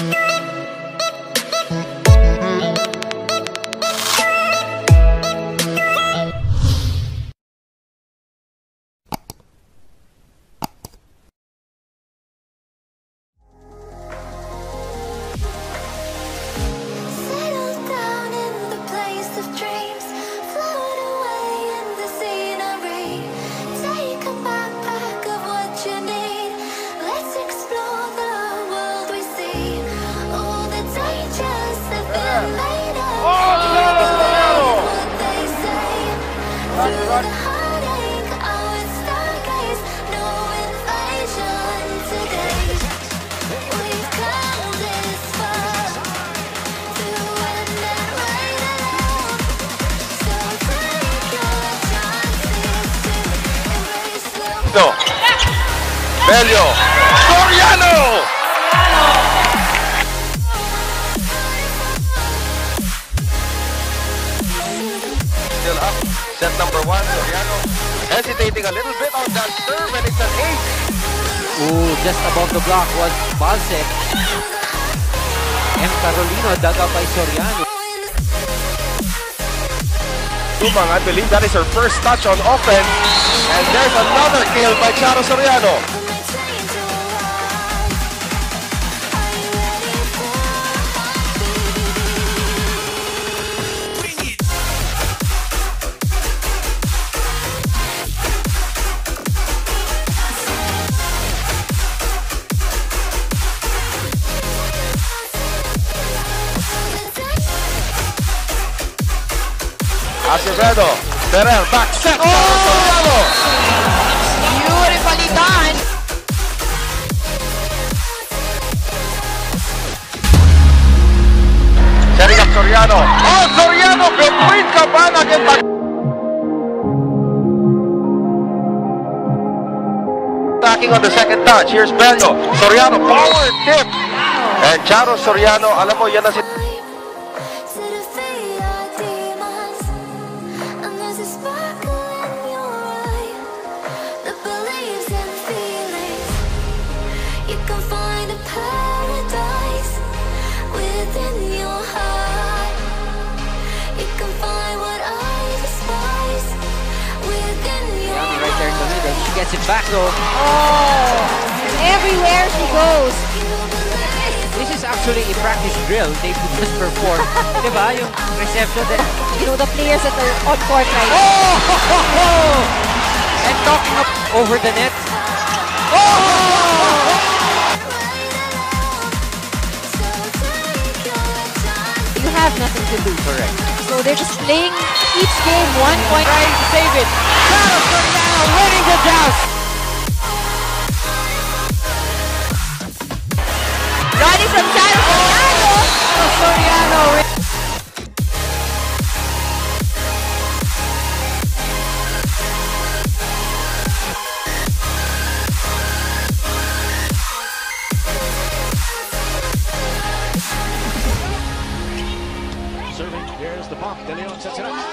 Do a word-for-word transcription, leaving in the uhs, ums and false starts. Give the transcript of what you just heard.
Charo Soriano! Still up. Set number one, Soriano. Hesitating a little bit on that serve, and it's an ace. Ooh, just above the block was Balsek. And Carolino dug up by Soriano. Tumang, I believe that is her first touch on offense. And there's another kill by Charo Soriano. Acevedo, Terrell, back set, oh! Soriano! Beautifully done! Setting up Soriano. Oh, Soriano, complete Cabana again back. Attacking on the second touch. Here's Bello. Soriano, power tip. And Charo Soriano, alam mo, yan na si... Gets it back though. Oh! Everywhere she goes. This is actually a practice drill. They just perform. Diba? Yung reception that, you know, the players that are on court right now. Oh! And talking up over the net. Oh! You have nothing to do. Correct. So they're just playing each game one point. Trying to save it. Charo Soriano winning the joust. Running from Charo Soriano. Charo Soriano. Serving, here's the pump. De Leon sets it up.